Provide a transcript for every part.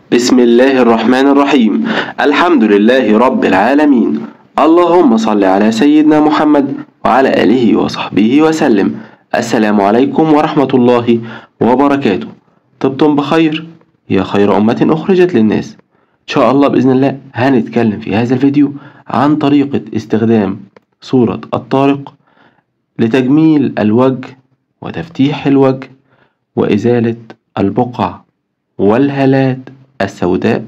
بسم الله الرحمن الرحيم. الحمد لله رب العالمين. اللهم صل على سيدنا محمد وعلى آله وصحبه وسلم. السلام عليكم ورحمة الله وبركاته. طبتم بخير يا خير أمة أخرجت للناس. إن شاء الله بإذن الله هنتكلم في هذا الفيديو عن طريقة استخدام سورة الطارق لتجميل الوجه وتفتيح الوجه وإزالة البقع والهالات السوداء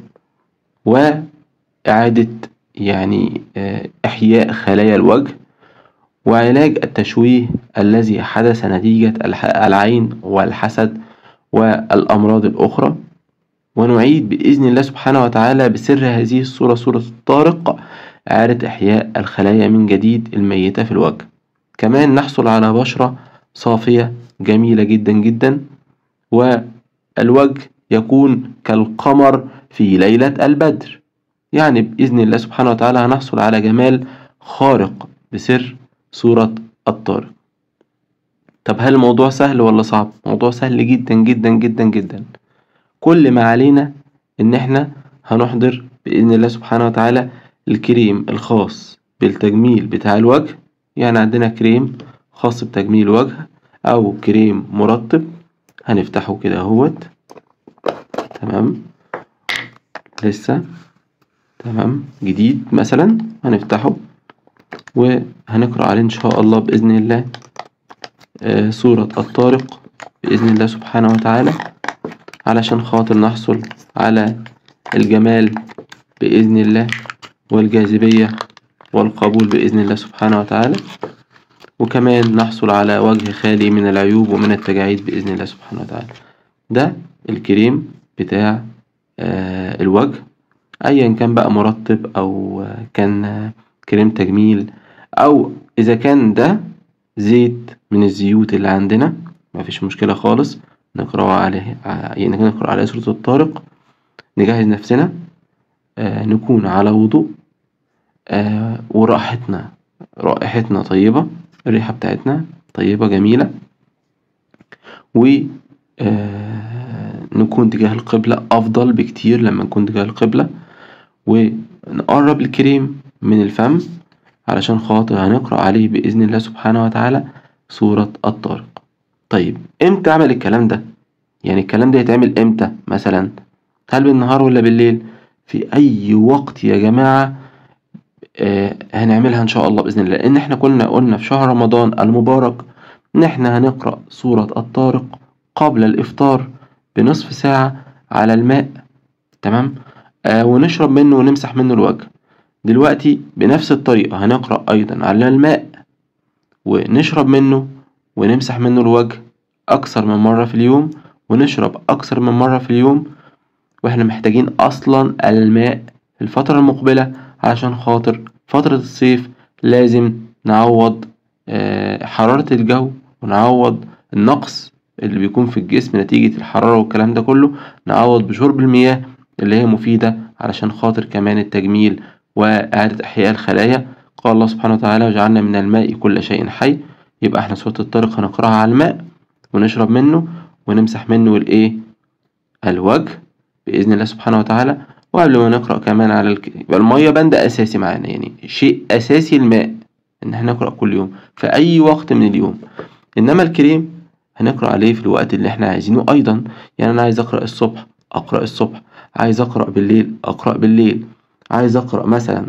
وإعادة إحياء خلايا الوجه وعلاج التشويه الذي حدث نتيجة العين والحسد والأمراض الأخرى، ونعيد بإذن الله سبحانه وتعالى بسر هذه الصورة سورة الطارق إعادة إحياء الخلايا من جديد الميتة في الوجه. كمان نحصل على بشرة صافية جميلة جدا جدا، والوجه يكون كالقمر في ليلة البدر. بإذن الله سبحانه وتعالى هنحصل على جمال خارق بسر سورة الطارق. طب هل الموضوع سهل ولا صعب؟ موضوع سهل جدا جدا جدا جدا. كل ما علينا ان احنا هنحضر بإذن الله سبحانه وتعالى الكريم الخاص بالتجميل بتاع الوجه. عندنا كريم خاص بتجميل الوجه او كريم مرطب، هنفتحه كده اهوت. تمام، لسه تمام جديد مثلا، هنفتحه وهنقرأ عليه ان شاء الله بإذن الله سورة الطارق بإذن الله سبحانه وتعالى، علشان خاطر نحصل على الجمال بإذن الله والجاذبية والقبول بإذن الله سبحانه وتعالى، وكمان نحصل على وجه خالي من العيوب ومن التجاعيد بإذن الله سبحانه وتعالى. ده الكريم بتاع الوجه، أيا كان بقى مرطب أو كان كريم تجميل، أو إذا كان ده زيت من الزيوت اللي عندنا، مفيش مشكلة خالص. نقرأ عليه سورة الطارق، نجهز نفسنا، نكون على وضوء، ورائحتنا طيبة، الريحة بتاعتنا طيبة جميلة، ونكون تجاه القبلة أفضل بكتير لما نكون تجاه القبلة، ونقرب الكريم من الفم علشان خاطر هنقرأ عليه بإذن الله سبحانه وتعالى سورة الطارق. طيب امتى اعمل الكلام ده؟ الكلام ده يتعمل امتى مثلا؟ هل بالنهار ولا بالليل؟ في اي وقت يا جماعة هنعملها ان شاء الله بإذن الله، لان احنا كنا قلنا في شهر رمضان المبارك ان احنا هنقرأ سورة الطارق قبل الافطار بنصف ساعة على الماء. تمام، ونشرب منه ونمسح منه الوجه. دلوقتي بنفس الطريقة هنقرأ ايضا على الماء ونشرب منه ونمسح منه الوجه أكثر من مرة في اليوم، ونشرب أكثر من مرة في اليوم، وإحنا محتاجين أصلا الماء في الفترة المقبلة عشان خاطر فترة الصيف لازم نعوض حرارة الجو، ونعوض النقص اللي بيكون في الجسم نتيجة الحرارة والكلام ده كله، نعوض بشرب المياه اللي هي مفيدة علشان خاطر كمان التجميل وإعادة إحياء الخلايا. قال الله سبحانه وتعالى: وجعلنا من الماء كل شيء حي. يبقى احنا سورة الطارق هنقرأها على الماء ونشرب منه ونمسح منه الوجه بإذن الله سبحانه وتعالى. وقبل ما نقرأ كمان على يبقى المية بند أساسي معانا، شيء أساسي الماء إن احنا نقرأ كل يوم في أي وقت من اليوم. إنما الكريم هنقرأ عليه في الوقت اللي احنا عايزينه أيضا. أنا عايز أقرأ الصبح أقرأ الصبح، عايز أقرأ بالليل أقرأ بالليل، عايز أقرأ مثلا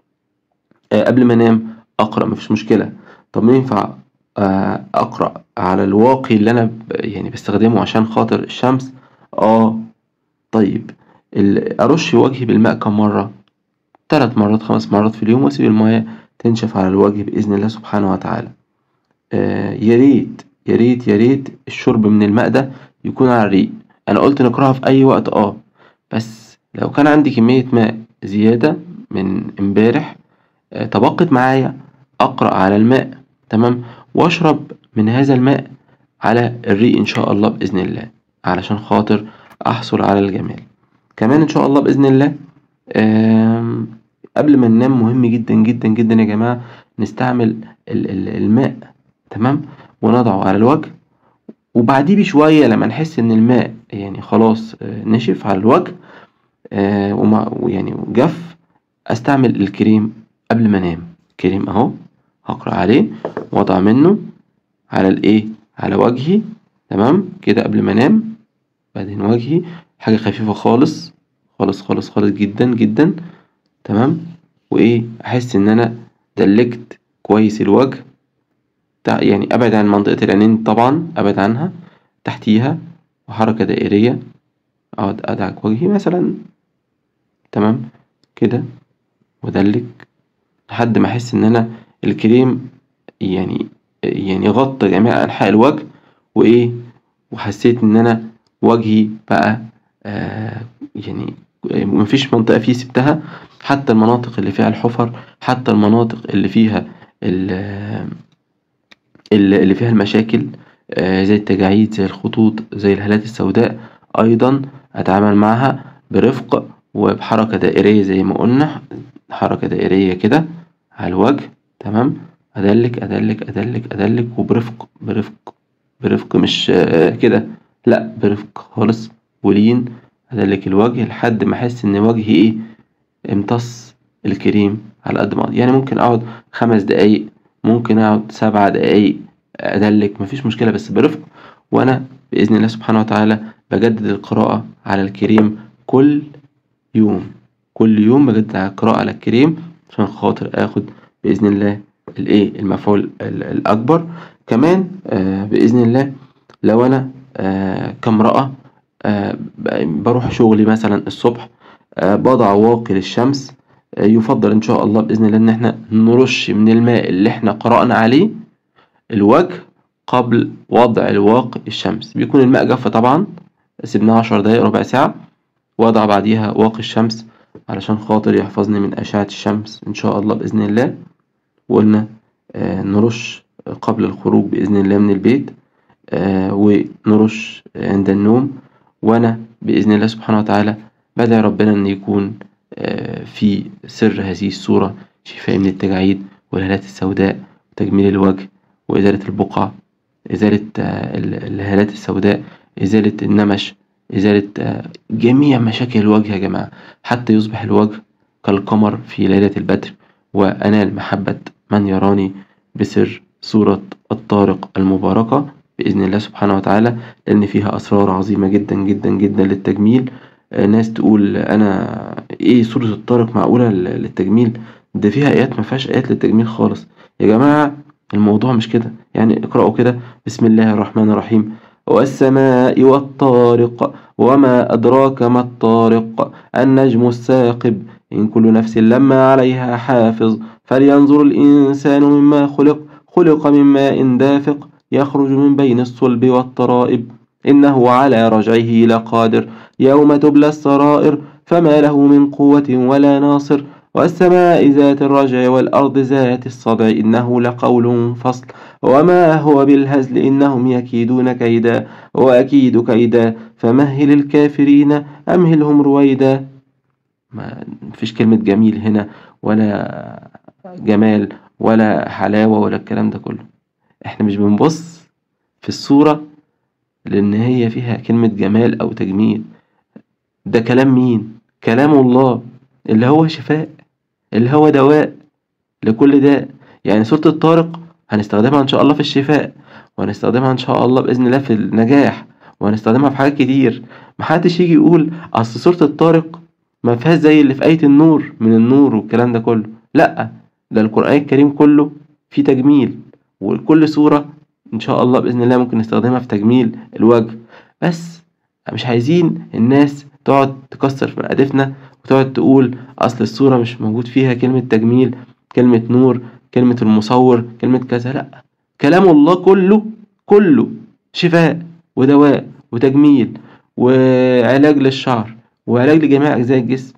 قبل ما أنام أقرأ، مفيش مشكلة. طب ينفع أقرأ على الواقي اللي أنا بستخدمه عشان خاطر الشمس؟ طيب أرش وجهي بالماء كم مرة؟ 3 مرات 5 مرات في اليوم، وأسيب المياه تنشف على الوجه بإذن الله سبحانه وتعالى. يا ريت يا ريت يا ريت الشرب من الماء ده يكون على الريق. أنا قلت نقرأها في أي وقت، بس لو كان عندي كمية ماء زيادة من امبارح تبقت معايا، أقرأ على الماء، تمام، واشرب من هذا الماء على الريق ان شاء الله باذن الله، علشان خاطر احصل على الجمال. كمان ان شاء الله باذن الله قبل ما ننام مهم جدا جدا جدا يا جماعه نستعمل الماء، تمام، ونضعه على الوجه، وبعديه بشويه لما نحس ان الماء خلاص نشف على الوجه ويعني جف، استعمل الكريم قبل ما انام. كريم اهو هقرأ عليه واضع منه على الايه، على وجهي، تمام كده قبل ما انام. بعدين وجهي حاجة خفيفة خالص خالص خالص خالص جدا جدا، تمام. وايه، احس ان انا دلكت كويس الوجه، يعني ابعد عن منطقة العينين طبعا، ابعد عنها، تحتيها، وحركة دائرية اقعد ادعك وجهي مثلا، تمام كده، وادلك لحد ما احس ان انا الكريم يعني غطى جميع انحاء الوجه، وايه، وحسيت ان انا وجهي بقى يعني مفيش منطقة فيه سبتها، حتى المناطق اللي فيها الحفر، حتى المناطق اللي فيها اللي فيها المشاكل، زي التجاعيد، زي الخطوط، زي الهالات السوداء، أيضا أتعامل معها برفق وبحركة دائرية زي ما قلنا، حركة دائرية كده على الوجه، تمام. أدلك أدلك أدلك أدلك، وبرفق برفق برفق، مش كده، لأ، برفق خالص ولين. أدلك الوجه لحد ما أحس إن وجهي إيه، امتص الكريم على قد ما أقدر. يعني ممكن أقعد 5 دقايق، ممكن أقعد 7 دقايق أدلك، مفيش مشكلة، بس برفق. وأنا بإذن الله سبحانه وتعالى بجدد القراءة على الكريم كل يوم، كل يوم بجدد القراءة على الكريم عشان خاطر آخد بإذن الله الإيه، المفعول الأكبر. كمان بإذن الله لو أنا كامرأة بروح شغلي مثلا الصبح، بضع واقي للشمس، يفضل إن شاء الله بإذن الله إن احنا نرش من الماء اللي احنا قرأنا عليه الوجه قبل وضع الواقي الشمس. بيكون الماء جف طبعا، سيبناه 10 دقايق ربع ساعة، وضع بعديها واقي الشمس علشان خاطر يحفظني من أشعة الشمس إن شاء الله بإذن الله. وقلنا نرش قبل الخروج بإذن الله من البيت، ونرش عند النوم. وأنا بإذن الله سبحانه وتعالى بدعي ربنا أن يكون في سر هذه السورة شفاء من التجاعيد والهالات السوداء، وتجميل الوجه، وإزالة البقع، إزالة الهالات السوداء، إزالة النمش، إزالة جميع مشاكل الوجه يا جماعة، حتى يصبح الوجه كالقمر في ليلة البدر، وأنال محبة من يراني بسر سورة الطارق المباركة بإذن الله سبحانه وتعالى، لأن فيها أسرار عظيمة جدا جدا جدا للتجميل. ناس تقول أنا إيه سورة الطارق معقولة للتجميل؟ ده فيها آيات، مفيهاش آيات للتجميل خالص يا جماعة. الموضوع مش كده، يعني اقرأوا كده بسم الله الرحمن الرحيم: والسماء والطارق وما أدراك ما الطارق النجم الثاقب إن كل نفس لما عليها حافظ فلينظر الإنسان مما خلق من ماء دافق يخرج من بين الصلب والترائب إنه على رجعه لقادر يوم تبلى السرائر فما له من قوة ولا ناصر والسماء ذات الرجع والأرض ذات الصدع إنه لقول فصل وما هو بالهزل إنهم يكيدون كيدا وأكيد كيدا فمهل الكافرين أمهلهم رويدا. ما فيش كلمة جميل هنا، ولا جمال، ولا حلاوة، ولا الكلام ده كله. احنا مش بنبص في الصورة لأن هي فيها كلمة جمال أو تجميل، ده كلام مين؟ كلام الله اللي هو شفاء، اللي هو دواء لكل داء. يعني سورة الطارق هنستخدمها إن شاء الله في الشفاء، وهنستخدمها إن شاء الله بإذن الله في النجاح، وهنستخدمها في حاجات كتير. محدش يجي يقول أصل سورة الطارق ما فيهاش زي اللي في آية النور من النور والكلام ده كله، لأ، ده القرآن الكريم كله فيه تجميل، وكل سورة إن شاء الله بإذن الله ممكن نستخدمها في تجميل الوجه. بس مش عايزين الناس تقعد تكسر في مقادفنا وتقعد تقول أصل الصورة مش موجود فيها كلمة تجميل، كلمة نور، كلمة المصور، كلمة كذا. لأ، كلام الله كله شفاء ودواء وتجميل وعلاج للشعر وعلاج لجميع أجزاء الجسم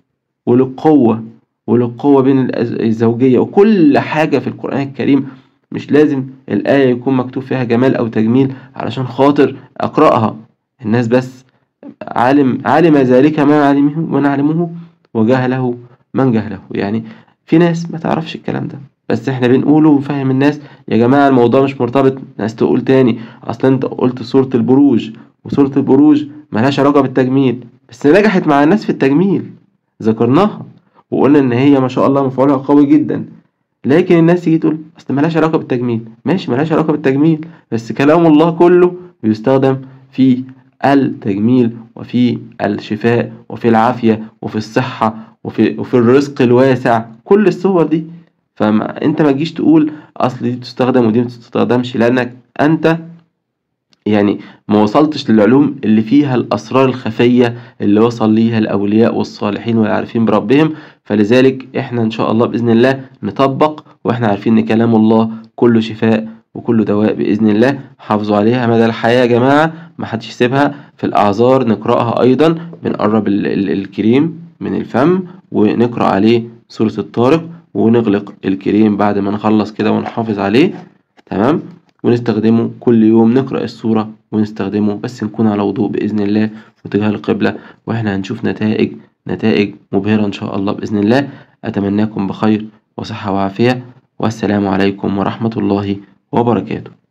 وللقوة بين الزوجية، وكل حاجة في القرآن الكريم. مش لازم الآية يكون مكتوب فيها جمال أو تجميل علشان خاطر أقرأها. الناس بس علم ذلك من علمه وجهله من جهله. يعني في ناس ما تعرفش الكلام ده، بس احنا بنقوله ونفهم الناس يا جماعة الموضوع مش مرتبط. ناس تقول تاني اصلا انت قلت سورة البروج، وسورة البروج ملهاش علاقة بالتجميل، بس نجحت مع الناس في التجميل. ذكرناها وقلنا إن هي ما شاء الله مفعولها قوي جدا، لكن الناس تيجي تقول أصل ملهاش علاقة بالتجميل. ماشي، ملهاش علاقة بالتجميل، بس كلام الله كله بيستخدم في التجميل وفي الشفاء وفي العافية وفي الصحة وفي الرزق الواسع، كل الصور دي. فما انت ما تجيش تقول اصل دي بتستخدم ودي ما بتستخدمش، لانك انت يعني ما وصلتش للعلوم اللي فيها الأسرار الخفية اللي وصل ليها الأولياء والصالحين والعارفين بربهم. فلذلك احنا إن شاء الله بإذن الله نطبق، واحنا عارفين إن كلام الله كله شفاء وكله دواء بإذن الله. حافظوا عليها مدى الحياة يا جماعة، محدش يسيبها. في الأعذار نقرأها أيضا، بنقرب الكريم من الفم ونقرأ عليه سورة الطارق، ونغلق الكريم بعد ما نخلص كده ونحافظ عليه، تمام، ونستخدمه كل يوم. نقرأ السورة ونستخدمه، بس نكون على وضوء بإذن الله واتجاه القبلة، واحنا هنشوف نتائج مبهرة إن شاء الله بإذن الله. أتمناكم بخير وصحة وعافية، والسلام عليكم ورحمة الله وبركاته.